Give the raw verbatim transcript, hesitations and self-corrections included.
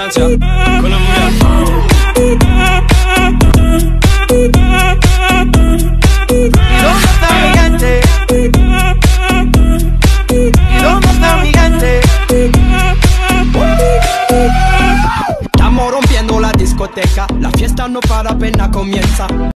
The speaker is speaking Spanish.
Francia con la mujer. ¿Y dónde está mi gente? ¿Y dónde está mi gente? Estamos rompiendo la discoteca, la fiesta no para, apenas comienza.